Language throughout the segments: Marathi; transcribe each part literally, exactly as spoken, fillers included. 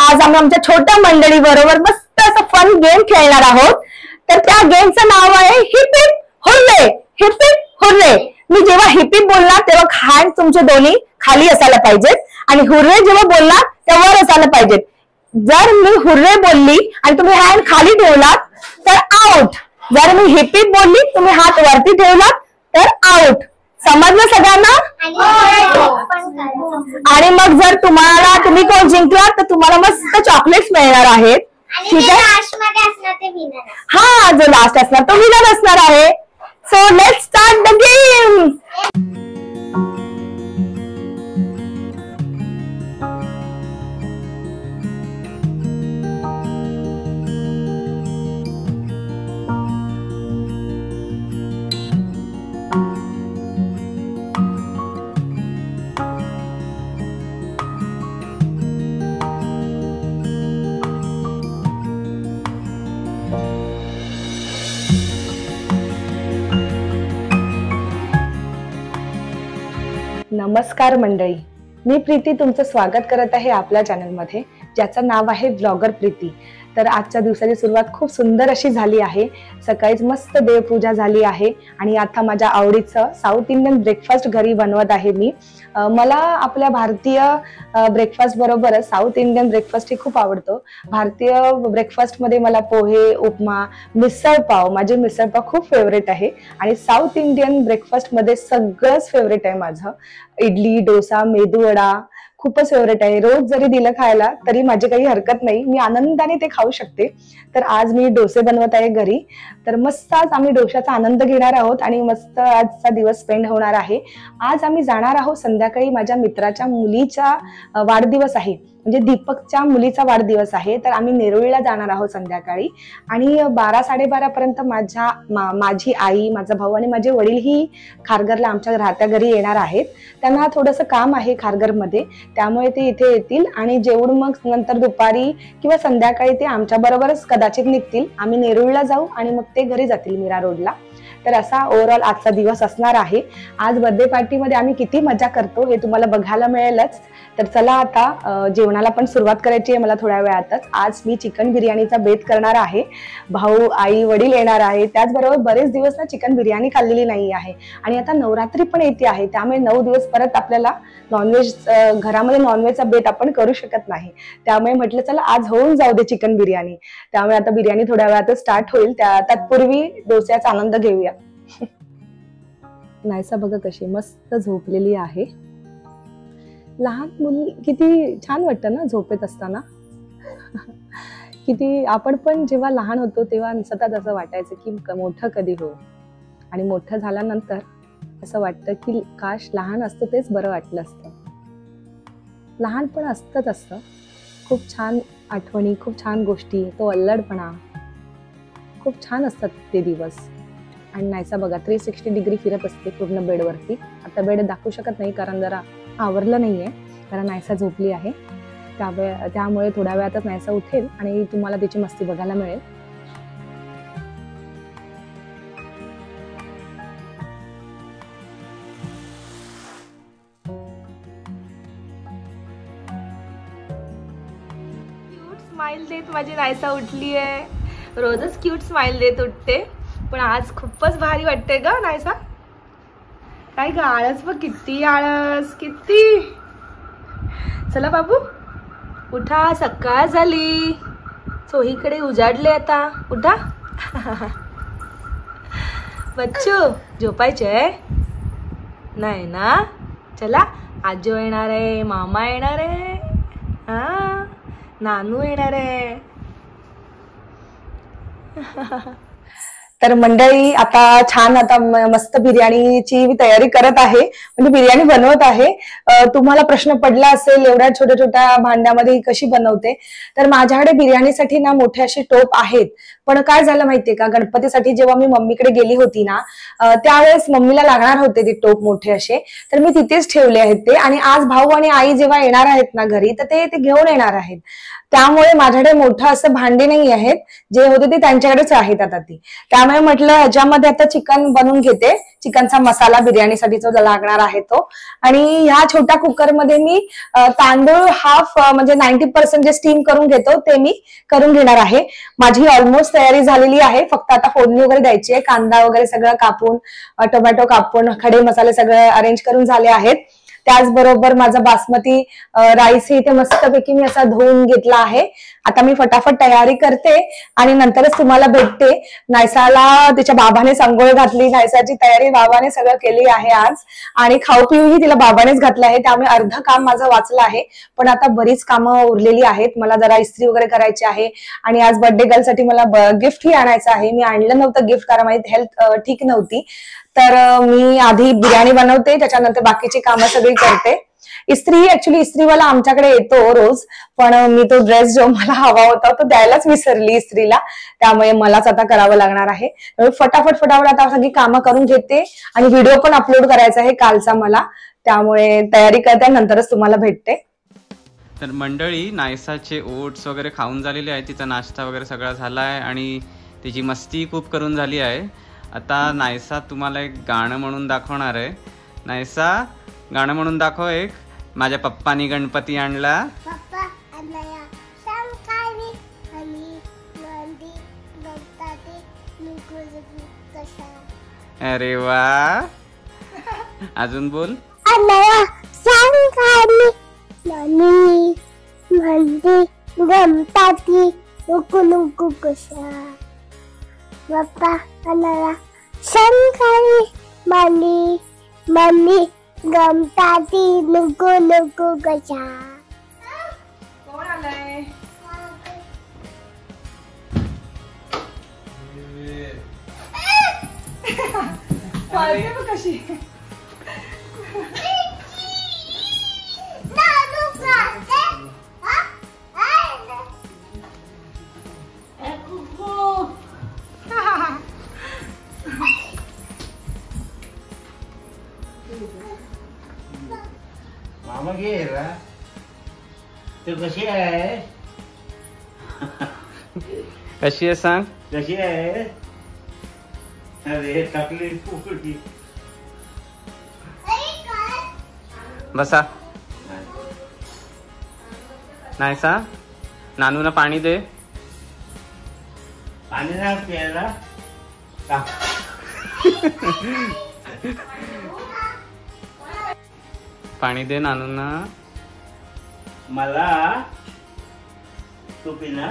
आज आम्ही आमच्या छोट्या मंडळी बरोबर मस्त असं फन गेम खेळणार आहोत। तर त्या गेमचं नाव आहे hip hip hooray. Hip hip hooray. मी जेव्हा हिप हिप बोलणार तेव्हा हँड तुमचे दोन्ही खाली असायला पाहिजेत आणि हुर्रे जेव्हा बोलणार तेव्हा वर असायला पाहिजेत। जर मी हुर्रे बोलली आणि तुम्ही हँड खाली ठेवलात तर आउट। जर मी हिप हिप बोलली तुम्ही हात वरती ठेवलात तर आउट। समजलं सगळ्यांना? आणि मग जर तुम्हाला तुम्ही कोण जिंकलात तर तुम्हाला मस्त चॉकलेट्स मिळणार आहेत। ठीक आहे, हा जो लास्ट असणार तो विनर असणार आहे। So let's start the game. नमस्कार मंडळी, मी प्रीती तुमचं स्वागत करत आहे आपल्या चॅनलमध्ये, ज्याचं नाव आहे ब्लॉगर प्रीती। तर आजच्या दिवसाची सुरुवात खूप सुंदर अशी झाली आहे। सकाळीच मस्त देवपूजा झाली आहे आणि आता माझ्या आवडीचं साऊथ इंडियन ब्रेकफास्ट घरी बनवत आहे मी। मला आपल्या भारतीय ब्रेकफास्ट बरोबरच साऊथ इंडियन ब्रेकफास्ट ही खूप आवडतो। भारतीय ब्रेकफास्ट मध्ये मला पोहे, उपमा, मिसळ पाव, माझे मिसळ पाव खूप फेवरेट आहे आणि साऊथ इंडियन ब्रेकफास्ट मध्ये सगळंच फेवरेट आहे माझं। इडली, डोसा, मेदूवडा खूपच फेवरेट आहे। रोज जरी दिलं खायला तरी माझी काही हरकत नाही, मी आनंदाने ते खाऊ शकते। तर आज मी डोसे बनवत आहे घरी। तर मस्त आज आम्ही डोशाचा आनंद घेणार आहोत आणि मस्त आजचा दिवस स्पेंड होणार आहे। आज आम्ही जाणार आहोत संध्याकाळी, माझ्या मित्राच्या मुलीचा वाढदिवस आहे, म्हणजे दीपकच्या मुलीचा वाढदिवस आहे। तर आम्ही नेरुळला जाणार आहोत संध्याकाळी आणि बारा साडेबारा पर्यंत माझ्या मा, माझी आई, माझा भाऊ आणि माझे वडील ही खारघरला आमच्या राहत्या घरी येणार आहेत। त्यांना थोडंसं काम आहे खारघरमध्ये, त्यामुळे ते इथे येतील आणि जेवून मग नंतर दुपारी किंवा संध्याकाळी ते आमच्या बरोबरच कदाचित निघतील। आम्ही नेरुळला जाऊ आणि मग ते घरी जातील मीरा रोडला। तर असा ओव्हरऑल आजचा दिवस असणार आहे। आज बर्थडे पार्टीमध्ये आम्ही किती मजा करतो हे तुम्हाला बघायला मिळेलच। तर चला आता जेवणाला पण सुरुवात करायची आहे मला थोड्या वेळातच। आज मी चिकन बिर्याणीचा बेत करणार आहे। भाऊ, आई, वडील येणार आहे, त्याचबरोबर बरेच दिवस ना चिकन बिर्याणी खाल्लेली नाही आहे आणि आता नवरात्री पण येते आहे, त्यामुळे नऊ दिवस परत आपल्याला नॉनव्हेज घरामध्ये नॉनव्हेजचा बेत आपण करू शकत नाही। त्यामुळे म्हटलं चला आज होऊन जाऊ दे चिकन बिर्याणी। त्यामुळे आता बिर्याणी थोड्या वेळातच स्टार्ट होईल, त्या तत्पूर्वी डोस्याचा आनंद घेऊया। नायसा बघा कशी मस्त झोपलेली आहे। लहान मुली किती छान वाटतं ना झोपेत असताना। किती आपण पण जेव्हा लहान होतो तेव्हा सतत असं वाटायचं की मोठं कधी हो, आणि मोठं झाल्यानंतर असं वाटतं की काश लहान असतो तेच बरं वाटलं असतं। लहानपण असतंच असतं, खूप छान आठवणी, खूप छान गोष्टी, तो अल्लडपणा खूप छान असतात ते दिवस। आणि नायसा बघा थ्री सिक्स्टी डिग्री फिरत असते पूर्ण बेडवरती। आता बेड दाखवू शकत नाही कारण जरा आवरलं नाहीये, कारण नायसा झोपली आहे, त्यामुळे त्यामुळे थोड्या वेळातच नायसा उठेल आणि तुम्हाला तिची मस्ती बघायला मिळेल। क्यूट स्माइल देत माझी नायसा उठली आहे। रोजच क्यूट स्माइल देत उठते, पण आज खूपच भारी वाटते ग नायसा। काय ग आळस बघ, किती आळस किती। चला बाबू उठा, सकाळ झाली, चोहीकडे उजाडले, आता उठा। बच्चू झोपायचे नाही ना? चला आजो येणार आहे, मामा येणार आहे, हा नानू येणार आहे। तर मंडळी आता छान आता मस्त बिर्याणीची तयारी करत आहे, म्हणजे बिर्याणी बनवत आहे। तुम्हाला प्रश्न पडला असेल एवढ्या छोट्या छोट्या भांड्यामध्ये ही कशी बनवते, तर माझ्याकडे बिर्याणीसाठी ना मोठे असे टोप आहेत। पण काय झालं माहितीये का, गणपतीसाठी जेव्हा मी मम्मीकडे गेली होती ना त्यावेळेस मम्मीला लागणार होते ते टोप मोठे असे, तर मी तिथेच ठेवले आहेत ते। आणि आज भाऊ आणि आई जेव्हा येणार आहेत ना घरी तर ते ते घेऊन येणार आहेत, त्यामुळे माझ्याकडे मोठं असं भांडी नाही आहेत, जे होते ते त्यांच्याकडेच आहेत आता ती। त्यामुळे त्यामुळे म्हटलं ह्याच्यामध्ये आता चिकन बनवून घेते, चिकनचा मसाला बिर्याणीसाठी जो लागणार आहे तो. आणि ह्या छोट्या कुकरमध्ये मी तांदूळ हाफ म्हणजे नाईन्टी पर्सेंट जे स्टीम करून घेतो ते मी करून घेणार आहे. माझी ऑलमोस्ट तयारी झालेली आहे, फक्त आता फोडणी वगैरे द्यायची आहे. कांदा वगैरे सगळं कापून, टोमॅटो कापून, खडे मसाले सगळे अरेंज करून झाले आहेत. त्याचबरोबर माझा बासमती राईस इथे मस्तपैकी मी असा धुवून घेतला आहे. आता मी फटाफट तयारी करते आणि नंतरच तुम्हाला भेटते. नायसाला तिच्या बाबाने अंघोळ घातली, नायसाची तयारी बाबाने सगळं केली आहे आज. आणि खाऊ पिऊही तिला बाबानेच घातलं आहे, त्यामुळे अर्ध काम माझं वाचलं आहे. पण आता बरीच कामं उरलेली आहेत. मला जरा इस्त्री वगैरे करायची आहे आणि आज बर्थडे गर्लसाठी मला गिफ्टही आणायचं आहे. मी आणलं नव्हतं गिफ्ट कारण माझी हेल्थ ठीक नव्हती. तर मी आधी बिर्याणी बनवते, त्याच्यानंतर बाकीची कामं सगळी करते. इस्त्री ऍक्च्युली इस्त्रीवाला आमच्याकडे येतो रोज, पण मी तो ड्रेस जो मला हवा होता तो द्यायलाच विसरली इस्त्रीला, त्यामुळे मलाच आता करावं लागणार आहे. फटाफट फटाफट आता सगळी कामं करून घेते आणि व्हिडिओ पण अपलोड करायचा आहे कालचा मला, त्यामुळे तयारी करते, नंतरच तुम्हाला भेटते. तर मंडळी, नायसाचे ओट्स वगैरे खाऊन झालेले आहे, तिचा नाश्ता वगैरे सगळा झाला आहे आणि तिची मस्ती खूप करून झाली आहे. आता नायसा तुम्हाला एक गाणं म्हणून दाखवणार आहे. नायसा, गाणं म्हणून दाखव एक. माझ्या पप्पानी गणपती आणला. पप्पा आणला शंकरी आणि नंदी गणपती नुकुलुकु कशा. अरे वा, अजून बोल. आणला शंकरी नंदी नंदी गणपती नुकुलुकु कशा. पप्पा आणला शंकरी मनी मम्मी गमताती नुकू नुकू कशा. कोण आलंय? पळते बघ कशी. मामा गेला तू कशी आहे? कशी आहे सांग. कशी आहे? अरे टाकली फुकटी. बसा. नायसा, नानूला पाणी दे. पाणी ना प्यायला. पाणी दे नानूंना. मला तू पिना.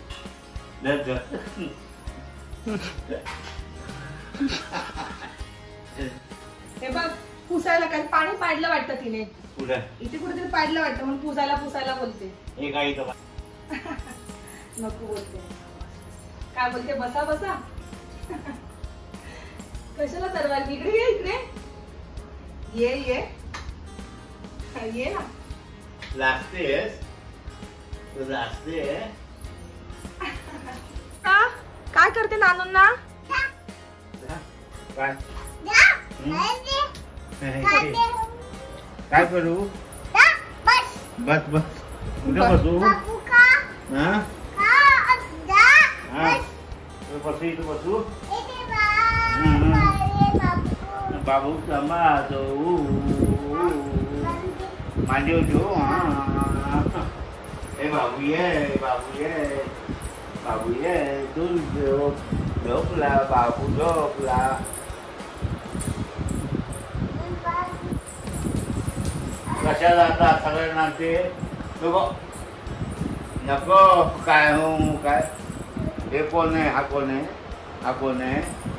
हे बघ, पुसायला काय पाणी पाडलं वाटतं तिने. कुठं? इथे कुठेतरी पाडलं वाटतं म्हणून पुसायला पुसायला बोलते. हे काय इथं? नको बोलते. काय बोलते? बसा बसा. कशाला सर्वांनी इकडे ये, इकडे ये ये ये ना. लाजतेस तू? लाजते? का काय करते नानूंना? काय काय करू? बस बस. कुठे बसू? हा बसू इथं बसू. बाबू समाजो माझे जो. हे बाबू ये, बाबू ये, बाबू ये. तू झोप झोपला बाबू, झोपला. कशाला आता सगळ्यांना ते नको नको. काय हो काय? हे कोण आहे? हा कोण आहे? हा कोण आहे?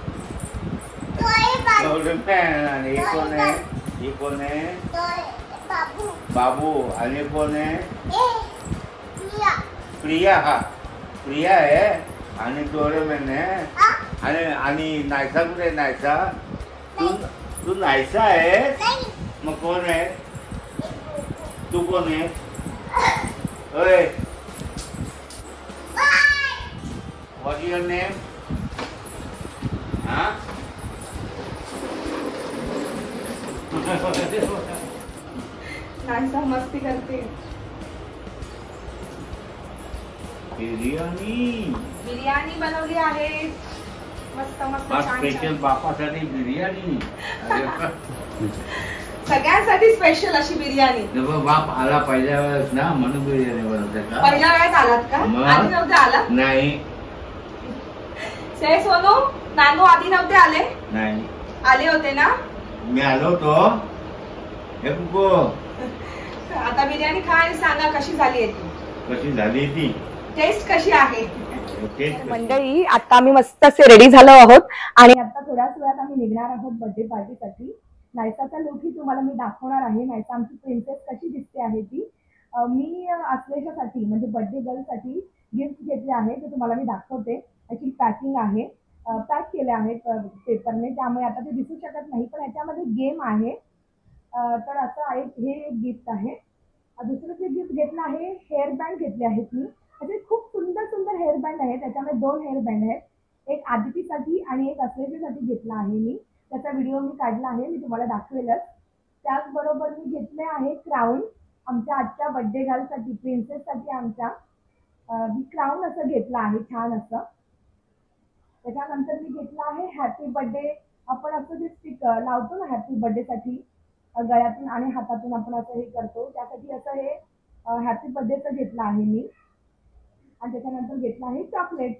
आणि हे कोण आहे? ही कोण आहे? बाबू. आणि कोण आहे? प्रिया. हा प्रिया आहे. आणि डोरेमॉन आहे. आणि आणि नायसा कुठे? नायसा. तू तू नायसा आहे? मग कोण आहे? तू कोण आहे? ओय, व्हॉट इज युअर नेम? हा नायसा मस्ती करते. बिर्याणी बिर्याणी बनवली आहे. मस्त मस्त आज छान स्पेशल छान. बापासाठी बिर्याणी. अरे वा. सगळ्यांसाठी स्पेशल अशी बिर्याणी. तेव्हा बाप आला पहिल्या वेळेस ना म्हणून बिर्याणी बनवते का? पहिल्या वेळेस आलात का? मग? आधी नव्हते आलात? नाही से सोनू नानू आधी नव्हते आले? नाही आले होते ना? मी आलो होतो. हे कुको आता बिर्याणी खा आणि सांगा कशी झाली आहे ती. कशी झाली ती टेस्ट कशी आहे? टेस्ट मंडळी आता आम्ही मस्त असे रेडी झालो आहोत आणि आता थोड्याच वेळात आम्ही निघणार आहोत बर्थडे पार्टीसाठी. नायसाचा लुक ही तुम्हाला मी दाखवणार आहे. नायसा आमची प्रिन्सेस कशी दिसते आहे ती. अं, मी असल्याच्यासाठी म्हणजे बर्थडे गर्लसाठी गिफ्ट घेतले आहे ते तुम्हाला मी दाखवते. ॲक्च्युली पॅकिंग आहे, पॅक केले आहेत पेपरने, त्यामुळे आता ते दिसू शकत नाही. पण याच्यामध्ये गेम आहे. अं, तर असं आहे, हे एक गिफ्ट आहे. अं, दुसरं जे गिफ्ट घेतलं आहे हेअर बँड घेतले आहेत मी. असे खूप सुंदर सुंदर हेअर बँड आहेत. त्याच्यामध्ये दोन हेअर बँड आहेत. एक आदितीसाठी आणि एक असल्याच्यासाठी घेतला आहे मी. त्याचा व्हिडिओ मी काढला आहे, मी तुम्हाला दाखवेलच. त्याचबरोबर मी घेतले आहे क्राऊन आमच्या आजच्या बर्थडे गर्लसाठी, प्रिन्सेससाठी आमच्या. मी क्राऊन असं घेतलं आहे छान असं. त्याच्यानंतर मी घेतलं आहे हॅपी बर्थडे. आपण असं जे स्टिक लावतो ना हॅपी बर्थडेसाठी गळ्यातून आणि हातातून आपण असं हे करतो, त्यासाठी असं हे हॅपी बर्थडेचं घेतलं आहे मी. आणि त्याच्यानंतर घेतलं आहे चॉकलेट.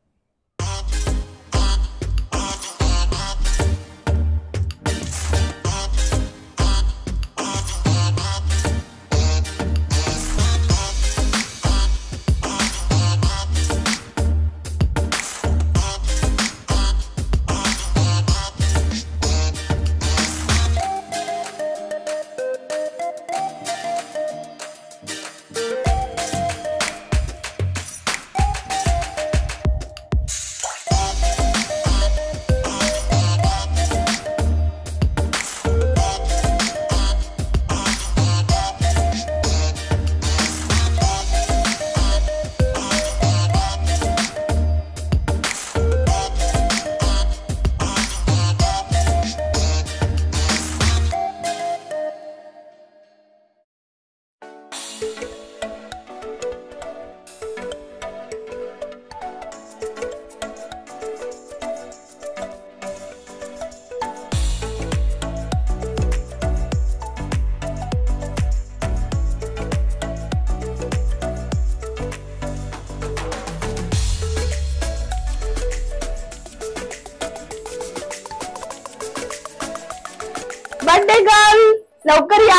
बर्थडे गर्ल लवकर या.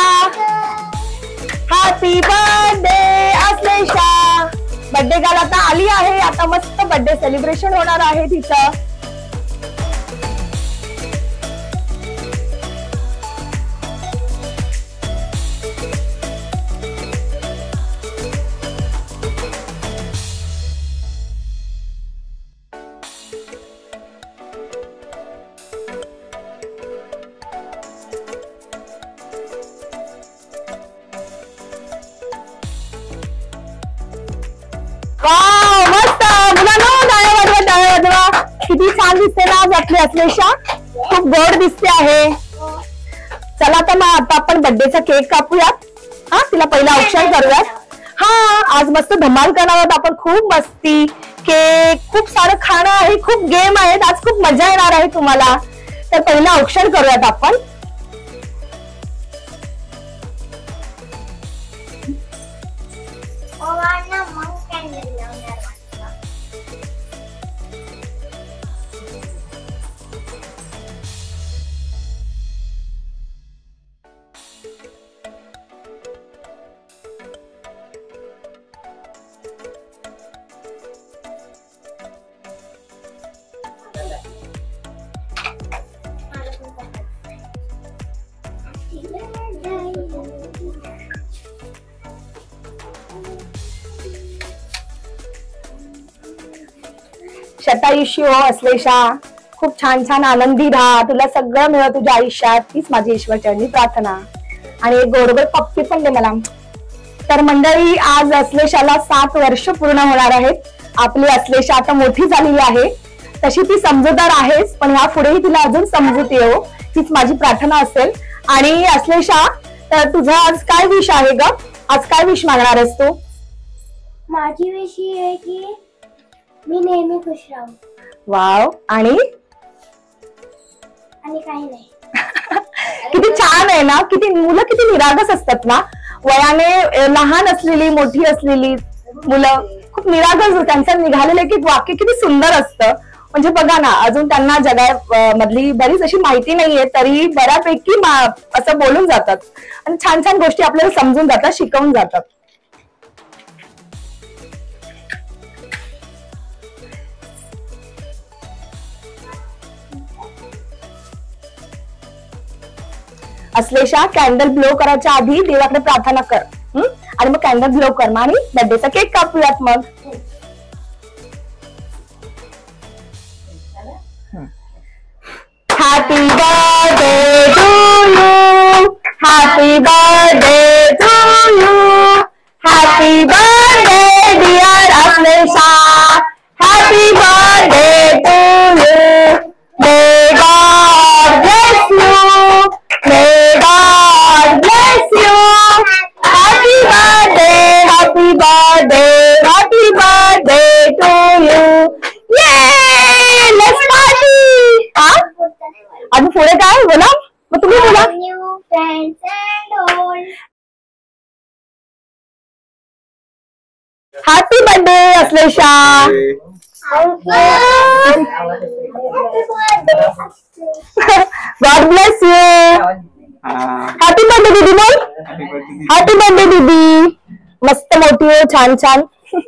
Happy birthday Ashlesha. Birthday girl आता आली आहे. आता मस्त बर्थडे सेलिब्रेशन होणार आहे तिचं. वाव मस्त. मुलांनो टाळ्या वाजवा, टाळ्या वाजवा. किती छान दिसते ना आज आपली अश्लेषा. खूप गोड दिसते आहे. चला तर मग आता आपण बर्थडेचा केक कापूयात. हा तिला पहिला औक्षण करूयात. हा आज मस्त धमाल करणार आहोत आपण. खूप मस्ती, केक, खूप सारं खाणं आहे, खूप गेम आहेत. आज खूप मजा येणार आहे तुम्हाला. तर पहिला औक्षण करूयात आपण. शतायुषी हो अश्लेषा. खूप छान छान आनंदी राहा. तुला सगळं मिळव तुझ्या आयुष्यात. तीच माझी ईश्वरचरणी प्रार्थना. आणि एक गोडगोड पप्पी पण दे मला. तर मंडळी आज अश्लेषाला सात वर्ष पूर्ण होणार आहेत. आपली अश्लेषा आता मोठी झालेली आहे. तशी ती समजूतदार आहेच, पण ह्या पुढेही तिला अजून समजूत येऊ हीच माझी प्रार्थना असेल. आणि अश्लेषा तर तुझा आज काय विश आहे ग? आज काय विश मागणार आहेस तू? माझी विश ही आहे की मी नेहमी खुश राहू. वाव. आणि आणि काही नाही. किती छान आहे ना, किती मुलं किती निरागस असतात ना, वयाने लहान असलेली मोठी असलेली मुलं खूप निरागस, त्यांचं निघालेलं एक एक वाक्य किती सुंदर असतं. म्हणजे बघा ना, अजून त्यांना जगा मधली बरीच अशी माहिती नाहीये तरी बऱ्यापैकी असं बोलून जातात आणि छान छान गोष्टी आपल्याला समजून जातात, शिकवून जातात. अश्लेषा, कॅन्डल ब्लो करायच्या आधी देवाकडे प्रार्थना कर आणि मग कॅन्डल ब्लो कर आणि बर्थडेचा केक कापूयात. मग happy birthday to you, happy birthday to you, happy birthday dear Ashlesha, happy birthday to you. May God bless you, May God bless you. Happy birthday, happy birthday, happy birthday to you. Yay! Let's party. हा? अजून पुढे काय बोला? मग तुम्ही बोला. New friends and old. Happy birthday, Ashlesha. God bless you. Happy birthday दीदी. बोल हॅपी बर्थडे दीदी. मस्त मोठी आहे, छान छान.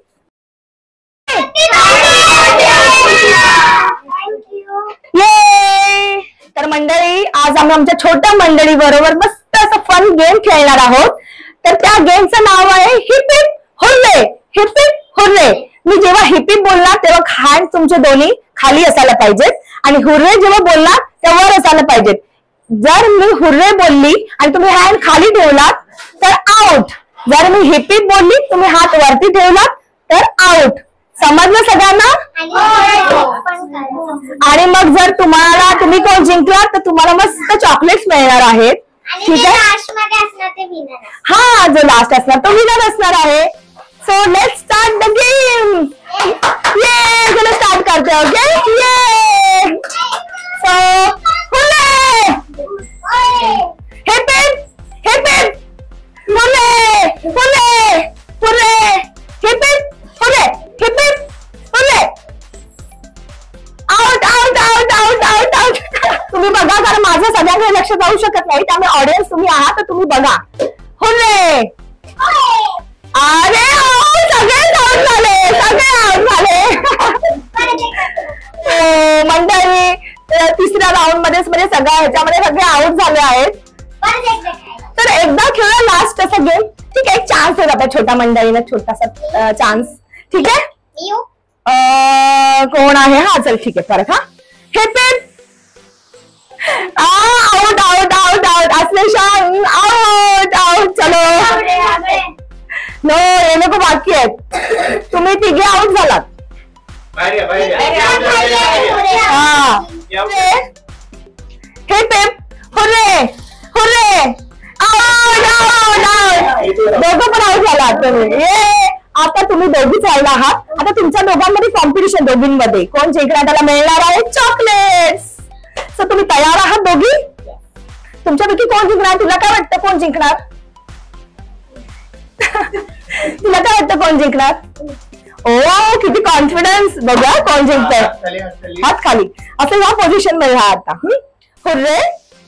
ये. तर मंडळी, आज आम्ही आमच्या छोट्या मंडळी बरोबर मस्त असं फन गेम खेळणार आहोत. तर त्या गेमचं नाव आहे hip hip hooray. Hip hip hooray. मी जेव्हा हिप हिप बोलणार तेव्हा हँड तुमचे दोन्ही खाली असायला पाहिजेत आणि हुर्रे जेव्हा बोलणार तेव्हा वर असायला पाहिजेत. जर मी हुर्रे बोलली आणि तुम्ही हँड खाली ठेवलात तर आउट. जर मी हिप हिप बोलली तुम्ही हात वरती ठेवलात तर आउट. समजलं सगळ्यांना? आणि मग जर तुम्हाला तुम्ही कोण जिंकलात तर तुम्हाला मस्त चॉकलेट्स मिळणार आहेत. ठीक आहे. हा, जो लास्ट असणार तो विनर असणार आहे. So let's start the game. ये चलो स्टार्ट करते हैं. ओके. ये so hooray. Hip hip hip hip hooray hooray hooray. Hip hip hooray hip hip hooray. Out out out out out out. तुम्ही बघा, कारण माझं सगळ्यांकडे लक्ष जाऊ शकत नाही, त्यामुळे ऑडियन्स तुम्ही आहात तर तुम्ही बघा. हुर्रे. अरे सगळे आउट झाले, सगळे आउट झाले. मंडळी, तिसऱ्या राऊंड मध्येच म्हणजे सगळ्या ह्याच्यामध्ये सगळे आउट झाले आहेत. तर एकदा खेळूया लास्ट असा गेम. ठीक आहे, एक चान्स आहे आता छोट्या मंडळीला, छोटासा चान्स. ठीक आहे. कोण आहे? हा चल ठीक आहे, परत. हा hip hip. Out out out out. Ashlesha out out. चलो नो, हे लोक बाकी आहेत. तुम्ही तिघे आउट झालात. हा. Hip hip hooray hooray. Out out out. दोघं पण आउट झालात तुम्ही. ये आता तुम्ही दोघीच राहिला आहात. आता तुमच्या दोघांमध्ये कॉम्पिटिशन, दोघींमध्ये कोण जिंकणार त्याला मिळणार आहे चॉकलेट्स. सो तुम्ही तयार आहात दोघी? तुमच्यापैकी कोण जिंकणार? तुला काय वाटतं कोण जिंकणार? तुला काय वाटतं कोण जिंकणार? ओ किती कॉन्फिडन्स. बघा कोण जिंकतंय. हात खाली असं या पोझिशन मध्ये राहा आता. हुर्रे.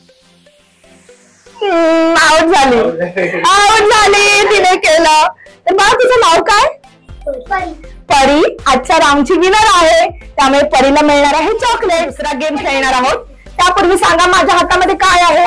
आउट झाली, आउट झाली. तिने केलं. तर बघा तुझं नाव काय? परी. आजच्या राऊंडची विनर आहे, त्यामुळे परीला मिळणार आहे चॉकलेट. दुसरा गेम खेळणार आहोत. त्यापूर्वी सांगा माझ्या हातामध्ये काय आहे?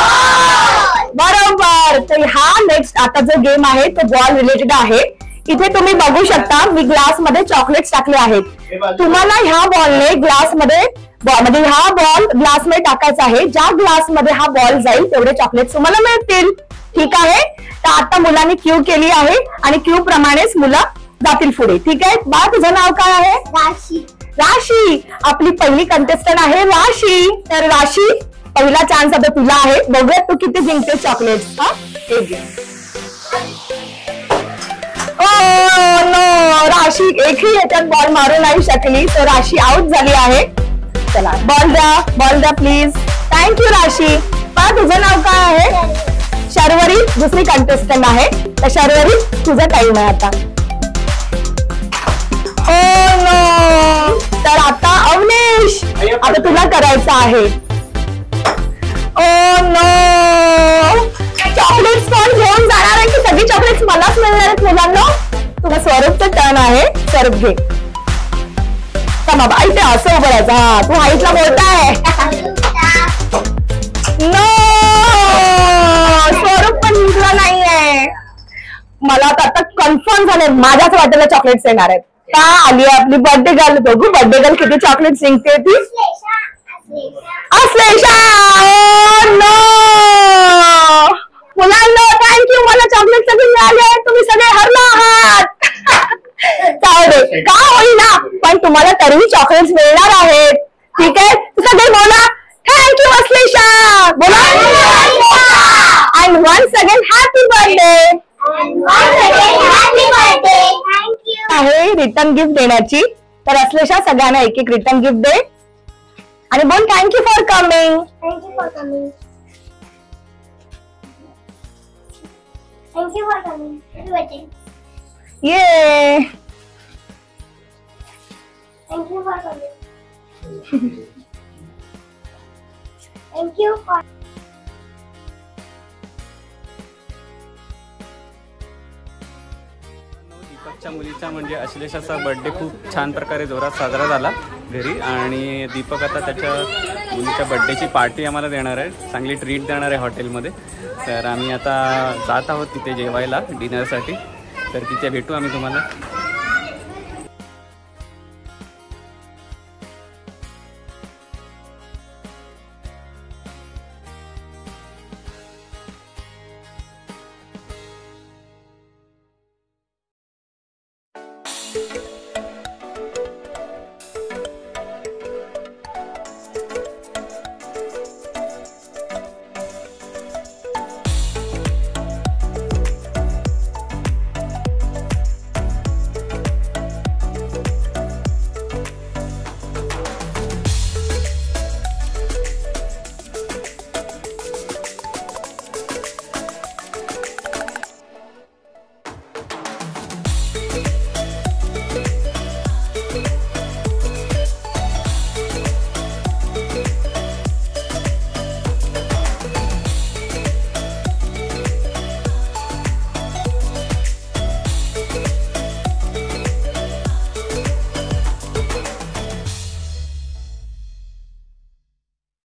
बरोबर. तर हा नेक्स्ट आता जो गेम आहे तो बॉल रिलेटेड आहे. इथे तुम्ही बघू शकता मी ग्लास मध्ये चॉकलेट्स टाकले आहेत. तुम्हाला ह्या बॉलने ग्लास मध्ये म्हणजे हा बॉल ग्लास मध्ये टाकायचा आहे. ज्या ग्लास मध्ये हा बॉल जाईल तेवढे चॉकलेट्स तुम्हाला मिळतील. ठीक आहे. तर आता मुलांनी क्यू केली आहे आणि क्यू प्रमाणेच मुलं जातील पुढे. ठीक आहे. बा तुझं नाव काय आहे? राशी. राशी आपली पहिली कंटेस्टंट आहे राशी. तर राशी पहिला चान्स आता तुला आहे. बघूया तू किती जिंकते चॉकलेट्स. हा एक घे. ओ नो, राशी एकही याच्यात बॉल मारू नाही शकली, तर राशी आउट झाली आहे. चला बॉल द्या, बॉल द्या प्लीज. थँक्यू राशी. पा तुझं नाव काय आहे? शर्वरी दुसरी कंटेस्टंट आहे. तर शर्वरी तुझा टाइम आहे आता. ओ नो, तर आता अवनेश, आता तुला करायचं आहे. ओ नो, चॉकलेट्स कोण घेऊन जाणार आहे की सगळी चॉकलेट्स मलाच मिळणार आहेत मुलांना? तुला स्वरूपचं टर्न आहे. स्वरूप घे. का बाबा इथे असं उभं राहायचं. हा तू हाईटला मोठा आहे. नो, स्वरूप पण जिंकला नाहीये. मला आता आता कन्फर्म झालंय माझ्याच वाटेला चॉकलेट्स येणार आहेत. का आली आपली बर्थडे गर्ल. बघू बर्थडे गर्ल किती चॉकलेट जिंकते ती. अश्लेषा. नो मुलांना थँक्यू, मला चॉकलेट सगळे मिळाले. तुम्ही सगळे हरला आहात. चालेल का होईना, पण तुम्हाला तरीही चॉकलेट्स मिळणार आहेत. ठीक आहे, सगळे बोला थँक्यू अश्लेषा. बोला and once again happy birthday. आहे रिटर्न गिफ्ट देण्याची. तर अश्लेषा सगळ्यांना एक एक रिटर्न गिफ्ट दे आणि बोल thank you for coming. Thank you for coming. Thank you for coming. Waiting. ये Thank you for coming. Thank you for. दीपकच्या मुलीचा म्हणजे अश्लेषाचा बर्थडे खूप छान प्रकारे जोरात साजरा झाला घरी. आणि दीपक आता त्याच्या मुलीच्या बर्थडेची पार्टी आम्हाला देणार आहे, चांगली ट्रीट देणार आहे हॉटेलमध्ये. तर आम्ही आता जात आहोत तिथे जेवायला डिनरसाठी. तर तिथे भेटू आम्ही तुम्हाला.